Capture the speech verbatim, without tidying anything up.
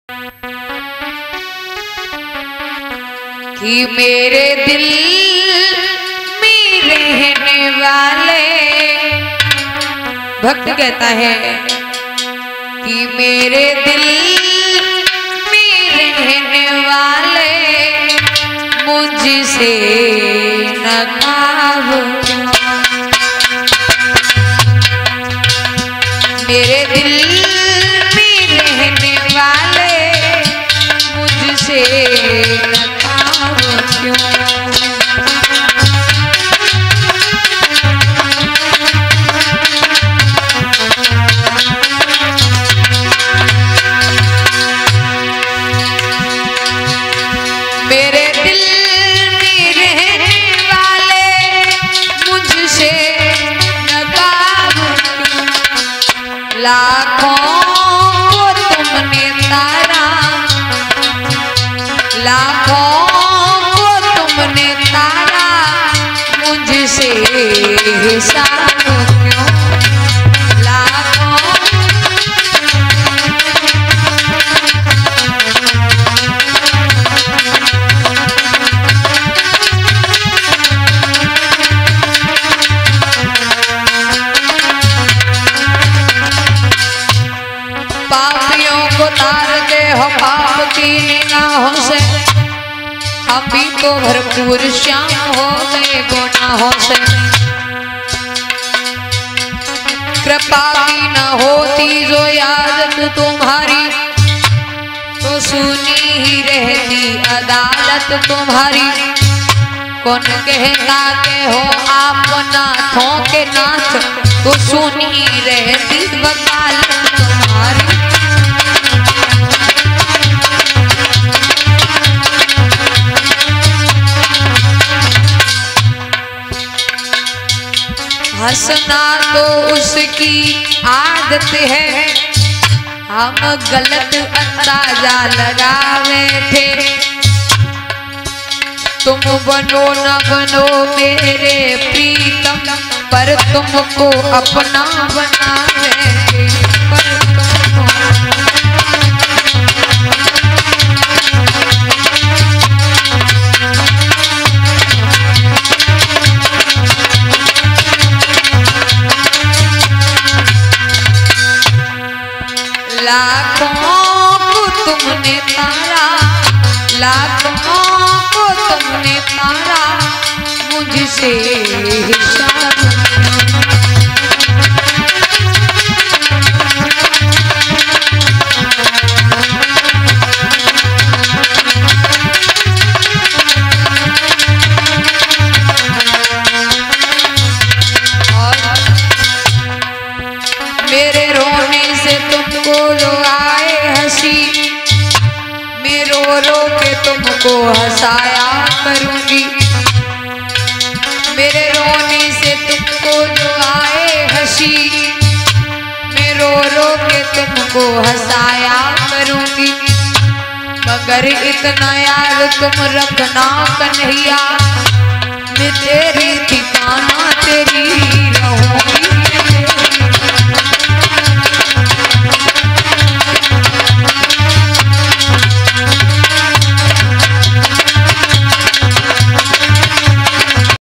कि मेरे दिल में रहने वाले, भक्त कहता है कि मेरे दिल में रहने वाले मुझसे नकाब, मेरे दिल में रहने वाले मुझसे नकाब क्यों। मेरे दिल में रहने वाले मुझसे नकाब क्यों। लाखों को तुमने तारा, लाखों को तुमने तारा मुझसे हिसाब क्यों। लाखों पापियों को तारते हो पाप की निगाहों से, हम भी तो भरपूर श्याम हो गए गुनाहों से। कृपा की न होती जो आदत तुम्हारी, तो सुनी ही रहती अदालत तुम्हारी। कौन कहता के हो आप नाथों के नाथ, तो सुनी रहती वकालत तुम्हारी। हंसना तो उसकी आदत है, हम गलत अंदाजा लगावे थे। तुम बनो न बनो मेरे प्रीतम, पर तुमको अपना बनावे, पर तुमको लाखों को तुमने तारा, लाखों को तुमने तारा मुझसे हिसाब। मेरे रोने से तुमको जो आए हंसी, मैं रो रो के तुमको हंसाया करूंगी। मेरे रोने से तुमको जो आए हंसी, मैं रो रो के तुमको हंसाया करूंगी। मगर इतना याद तुम रखना कन्हैया, मैं तेरी ठिकाना तेरी